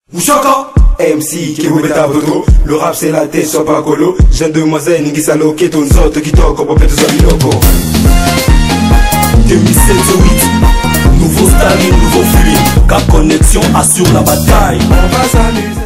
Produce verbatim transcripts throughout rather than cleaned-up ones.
Ushaka M C qui vous met à votre. Le rap c'est la tête, soit pas colo. Jeune demoiselle, n'ingi salo, qui ton zote, qui toque, pour peut-être soit biloko. deux mille sept huit, nouveau style, nouveau fluide. Cap connexion assure la bataille. On va s'amuser.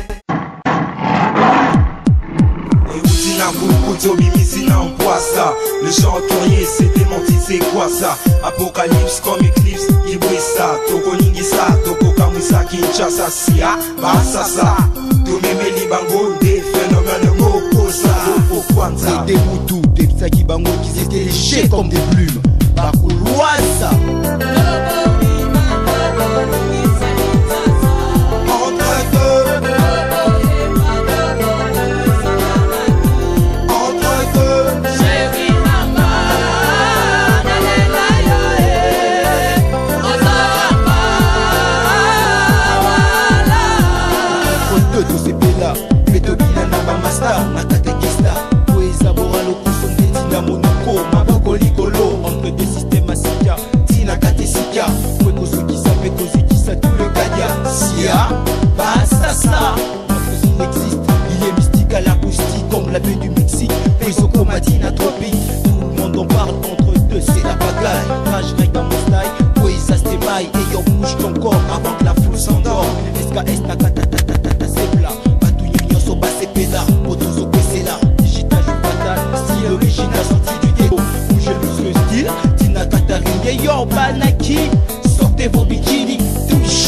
Le chantorier s'est démenti, c'est quoi ça? Apocalypse comme éclipse, qui brille ça. Toko Ningisa, Toko Kamusa, Kinshasa, Sia, Basasa. Tomeme Libango, des phénomènes Mokosa. C'est des moutous, des Psaki Bango qui étaient léchés comme des plumes. Bakoulouasa. Entre deux systèmes à Sika, Tina Katesika, Kweko Zokisa, Peko Zikisa, tout le Gadia, Sia, Basasa. Notre son existe, il est mystique à l'acoustique, comme la baie du Mexique, Pesoko Madina Tropique. Tout le monde en parle, entre deux c'est la bagaille. Rage règle dans mon style, Poesa Stemai, et on bouge ton corps avant que la foule s'endort. S K S Nakatatatata, c'est plat, Batou Nyon Soba, c'est péda, Potozo Pesela, Digital joue fatal, style original sorti du ghetto. Le style, Tina Katarine, yo Banaki, sortez vos bikinis, touche.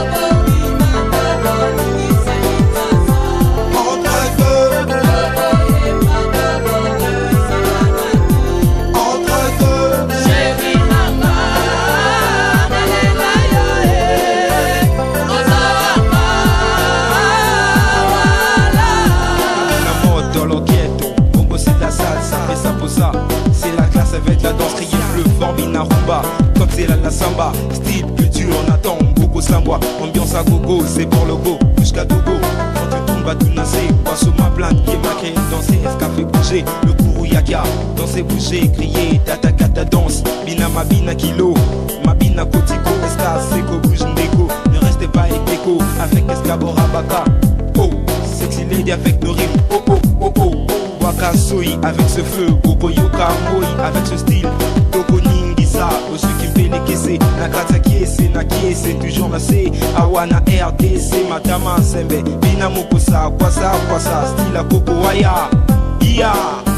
Avec la danse criée bleu, Formina Rumba, comme c'est la, la samba, style, culture, on attend, beaucoup sambois, ambiance à gogo, c'est pour le go, jusqu'à Togo, quand tu tombes à tout nasser, boisson ma plainte, qui est ma créée, danser, est-ce qu'a fait bouger, le kourou yaka, danser, bouger, crier, tata kata danse, bina ma bina kilo, ma bina kotiko, esca, seko, bouge ndeko, ne restez pas avec l'écho, avec escabora baka, oh, sexy lady avec nos rimes, oh oh oh oh. Waka Soy avec ce feu, Boko Yoka Moi avec ce style, Toko Ningisa, au ceux qui me fait les caisser, Nakata Kiese, Nakiese, toujours lassé, Awana R D C, Matama Sembe, Bina Mokosa, Kwasa, Kwasa, style à Koko Waya, Iya.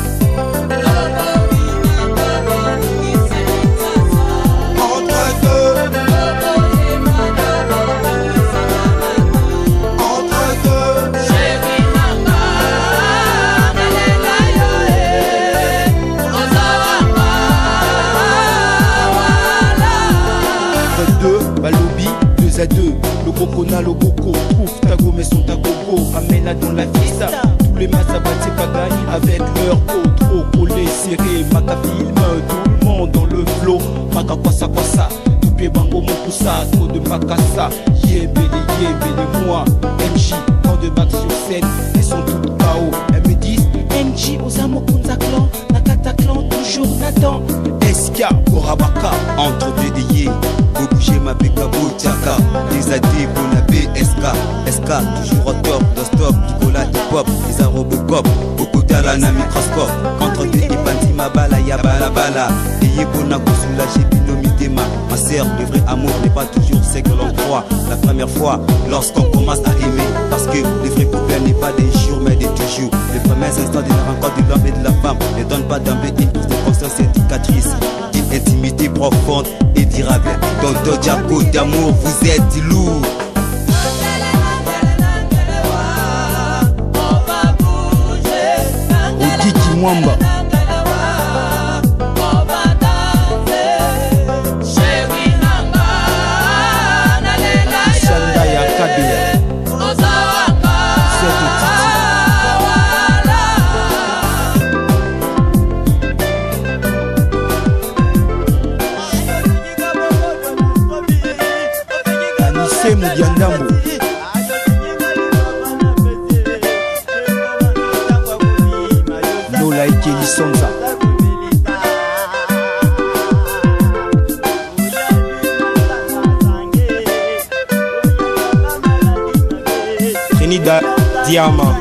À deux, le cocona, le coco, trouve ta gomme et son ta coco, amène-la dans la fiesta. Tous les mazabat c'est pagaille avec leur peau trop collé, serré, maca film, tout le monde dans le flow, maca kwasa kwasa, toupé bango mon poussa, trop de macassa, yé bélé, yé bélé moi, M J, quand de bacs sur scène, elles sont toutes K O, elles me disent, M J, Osamo Kunza clan, Nakata clan, toujours Nathan, S K, Korabaka, entre deux yé, go bouger ma béca Boutiaka, les A D pour la B S K, S K toujours au top, non stop, Nicolas hip hop, les Robocop, beaucoup d'alana microscope, entre deux Ipanti ma bala, ya bala bala, et Yébona soulagé Binomidema, ma sœur, le vrai amour n'est pas toujours ce que l'on croit, la première fois, lorsqu'on commence à aimer, parce que le vrai problème n'est pas des jours mais des toujours, les premiers instants de la rencontre de l'homme et de la femme ne donnent pas d'emblée une prise de conscience éducatrice, d'une intimité profonde et durable, dans d'autres diapos d'amour vous êtes lourd. Okiki Mwamba. Mudiandambo Lola Ikeli Sonza Kenny da Diama,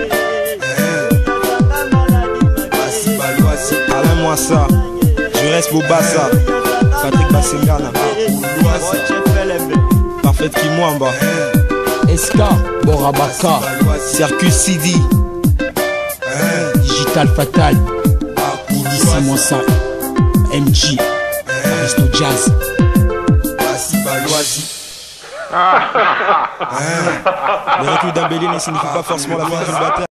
Alain Moissa, je reste Bobassa, Patrick Bassengana, Parfait Kimwamba, Eska Borabaka, Circus Sidi, Digital Fatal, Lili Simonsa, M G, Aristo Jazz. Le recul d'un bélier ne signifie pas forcément la fin d'une bataille.